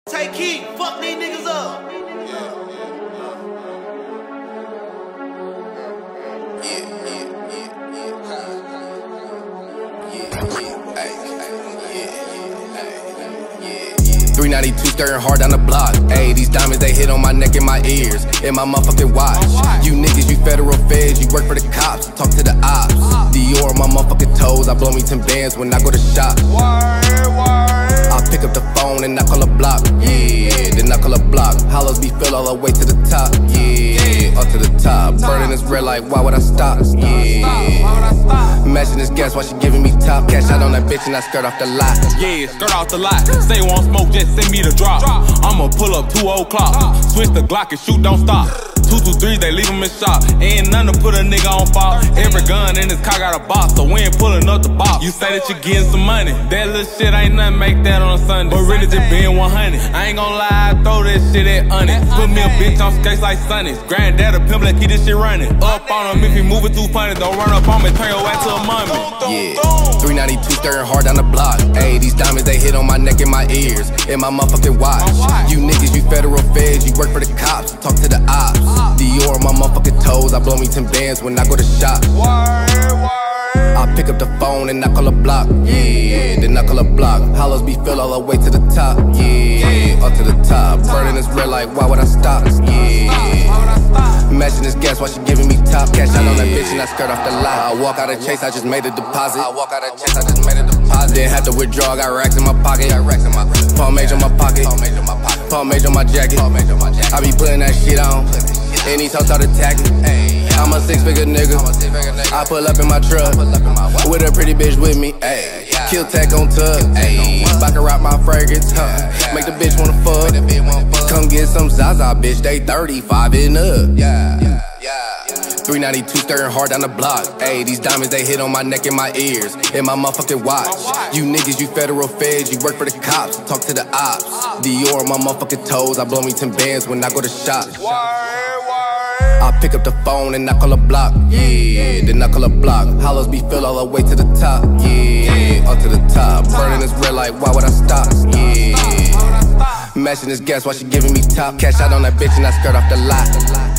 Take heat, fuck these niggas up. $392 skirting hard down the block. Ayy, these diamonds they hit on my neck and my ears, and my motherfucking watch. You niggas, you federal feds, you work for the cops. Talk to the ops. Dior on my motherfucking toes. I blow me 10 bands when I go to shop. I pick up the phone and I call a block. Yeah, then I call a block. Hollows be filled all the way to the top. Yeah, up to the top. Burning this red like, why would I stop? Yeah, matching this gas while she giving me top. Cash out on that bitch and I skirt off the lot. Yeah, skirt off the lot. Say want smoke, just send me the drop. I'ma pull up 2 o'clock. Switch the Glock and shoot, don't stop. 223, they leave him in shop. Ain't nothing to put a nigga on fault. Every gun in this car got a box, so we ain't pulling up the box. You say that you getting some money, that little shit ain't nothing, make that on a Sunday. But really just being 100. I ain't gon' lie, I throw that shit at honey. Put me a bitch on skates like Sunny's. Granddad a pimp, like keep this shit running. Up on him if he moving too funny. Don't run up on me, turn your ass to a mummy. Yeah, 392 skirting hard down the block. Ayy, these diamonds they hit on my neck and my ears, and my motherfucking watch. You niggas, you federal feds, you work for the cops. Talk to the ops. Dior on my motherfucking toes. I blow me 10 bands when I go to shop. I pick up the phone and I call a block. Yeah, then I call a block. Hollows be filled all the way to the top. Yeah, up to the top. Burning this red like, why would I stop? Yeah, matching this gas while she giving me top. Cash out on that bitch and I skirt off the lot. I walk out of Chase, I just made a deposit. Then had to withdraw, got racks in my pocket. Palm Mage on my pocket. Palm Mage on my jacket. I be putting that shit on. And these hoes start attacking. I'm a 6-figure nigga. I pull up in my truck with a pretty bitch with me. Ay, kill tech on tub. I can rock my fragrance. Make the bitch wanna fuck. Come get some Zaza, bitch. They 35 and up. 392 skirting hard down the block. Ayy, these diamonds they hit on my neck and my ears, and my motherfucking watch. You niggas, you federal feds, you work for the cops. Talk to the ops. Dior on my motherfucking toes. I blow me 10 bands when I go to shop. I pick up the phone and I call a block. Yeah, then I call a block. Hollows be filled all the way to the top. Yeah, up to the top. Burning this red like, why would I stop? Yeah, matching this gas while she giving me top. Cash out on that bitch and I skirt off the lot.